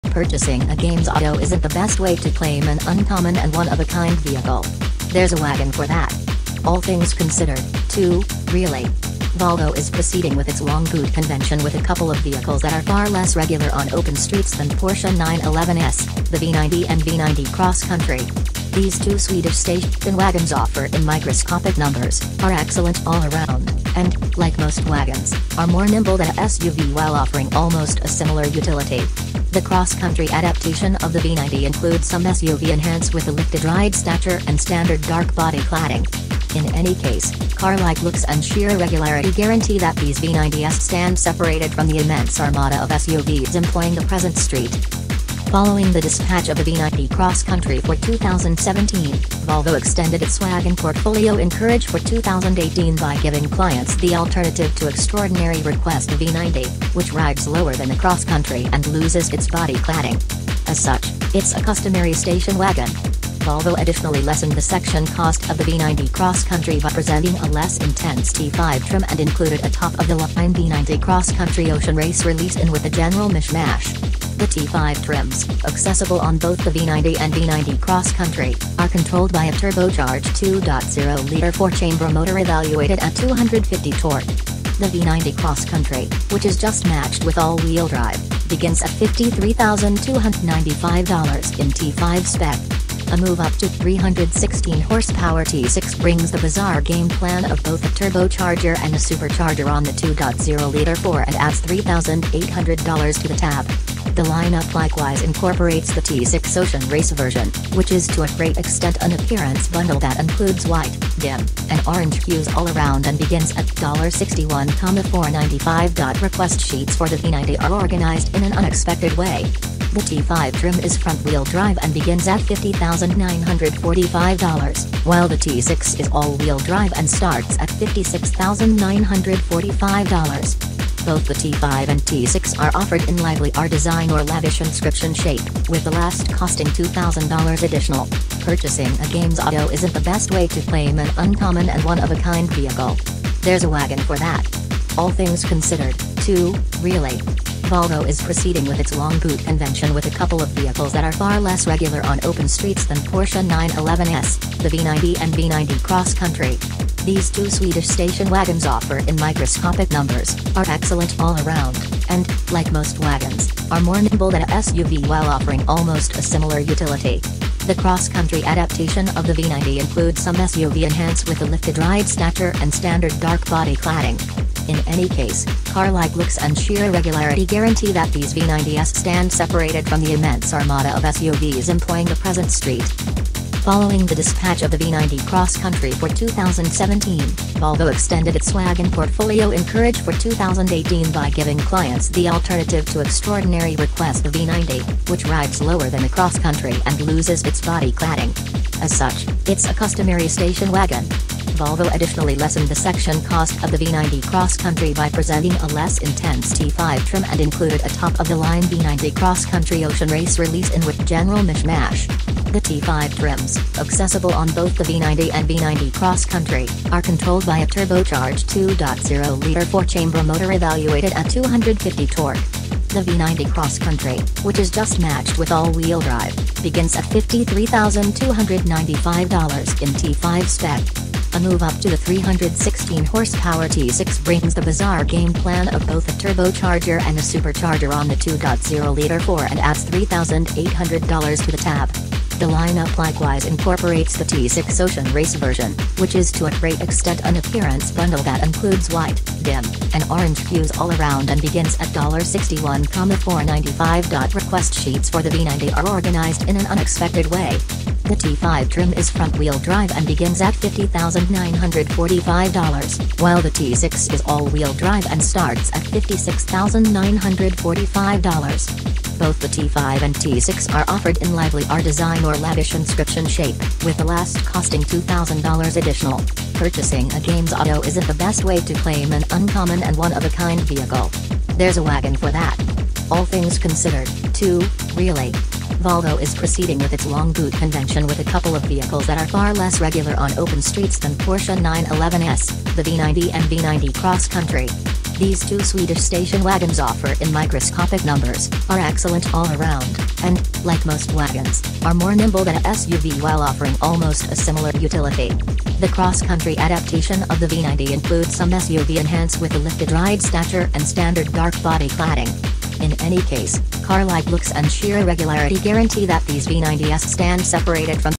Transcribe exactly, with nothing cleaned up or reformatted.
Purchasing a Games Auto isn't the best way to claim an uncommon and one-of-a-kind vehicle. There's a wagon for that. All things considered, too, really. Volvo is proceeding with its long boot convention with a couple of vehicles that are far less regular on open streets than Porsche nine eleven S, the V ninety and V ninety Cross Country. These two Swedish station wagons offer in microscopic numbers, are excellent all around, and, like most wagons, are more nimble than a S U V while offering almost a similar utility. The cross-country adaptation of the V ninety includes some S U V enhanced with a lifted ride stature and standard dark body cladding. In any case, car-like looks and sheer regularity guarantee that these V ninety S stand separated from the immense armada of S U Vs employing the present street. Following the dispatch of the V ninety Cross Country for two thousand seventeen, Volvo extended its wagon portfolio in Courage for two thousand eighteen by giving clients the alternative to extraordinary request V ninety, which rides lower than the Cross Country and loses its body cladding. As such, it's a customary station wagon. Volvo additionally lessened the section cost of the V ninety Cross Country by presenting a less intense T five trim and included a top-of-the-line V ninety Cross Country Ocean Race release in with a general mishmash. The T five trims, accessible on both the V ninety and V ninety Cross Country, are controlled by a turbocharged two point oh liter four-chamber motor evaluated at two hundred fifty torque. The V ninety Cross Country, which is just matched with all-wheel drive, begins at fifty-three thousand two hundred ninety-five dollars in T five spec. A move up to three hundred sixteen horsepower T six brings the bizarre game plan of both a turbocharger and a supercharger on the two point oh liter four and adds three thousand eight hundred dollars to the tab. The lineup likewise incorporates the T six Ocean Race version, which is to a great extent an appearance bundle that includes white, dim, and orange hues all around and begins at sixty-one thousand four hundred ninety-five dollars. Request sheets for the V ninety are organized in an unexpected way. The T five trim is front-wheel drive and begins at fifty thousand nine hundred forty-five dollars, while the T six is all-wheel drive and starts at fifty-six thousand nine hundred forty-five dollars. Both the T five and T six are offered in lively R design or lavish inscription shape, with the last costing two thousand dollars additional. Purchasing a Games Auto isn't the best way to claim an uncommon and one-of-a-kind vehicle. There's a wagon for that. All things considered, too, really. Volvo is proceeding with its long boot convention with a couple of vehicles that are far less regular on open streets than Porsche nine eleven S, the V ninety and V ninety Cross Country. These two Swedish station wagons offer in microscopic numbers, are excellent all around, and, like most wagons, are more nimble than a S U V while offering almost a similar utility. The cross-country adaptation of the V ninety includes some S U V enhanced with a lifted ride stature and standard dark body cladding. In any case, car-like looks and sheer regularity guarantee that these V ninety S stand separated from the immense armada of S U Vs employing the present street. Following the dispatch of the V ninety Cross Country for two thousand seventeen, Volvo extended its wagon portfolio in Courage for two thousand eighteen by giving clients the alternative to extraordinary request the V ninety, which rides lower than the Cross Country and loses its body cladding. As such, it's a customary station wagon. Volvo additionally lessened the section cost of the V ninety Cross Country by presenting a less intense T five trim and included a top-of-the-line V ninety Cross Country Ocean Race release in with general mishmash. The T five trims, accessible on both the V ninety and V ninety Cross Country, are controlled by a turbocharged two point oh liter four-chamber motor evaluated at two hundred fifty torque. The V ninety Cross Country, which is just matched with all-wheel drive, begins at fifty-three thousand two hundred ninety-five dollars in T five spec. A move up to the three hundred sixteen horsepower T six brings the bizarre game plan of both a turbocharger and a supercharger on the two point oh liter four and adds three thousand eight hundred dollars to the tab. The lineup likewise incorporates the T six Ocean Race version, which is to a great extent an appearance bundle that includes white, dim, and orange hues all around and begins at sixty-one thousand four hundred ninety-five dollars. Request sheets for the V ninety are organized in an unexpected way. The T five trim is front-wheel drive and begins at fifty thousand nine hundred forty-five dollars, while the T six is all-wheel drive and starts at fifty-six thousand nine hundred forty-five dollars. Both the T five and T six are offered in lively R design or lavish inscription shape, with the last costing two thousand dollars additional. Purchasing a Games Auto isn't the best way to claim an uncommon and one-of-a-kind vehicle. There's a wagon for that. All things considered, too, really. Volvo is proceeding with its long boot convention with a couple of vehicles that are far less regular on open streets than Porsche nine eleven S, the V ninety and V ninety Cross Country. These two Swedish station wagons offer in microscopic numbers, are excellent all around, and, like most wagons, are more nimble than a S U V while offering almost a similar utility. The cross-country adaptation of the V ninety includes some S U V enhance with a lifted ride stature and standard dark body cladding. In any case, car-like looks and sheer regularity guarantee that these V ninety S stand separated from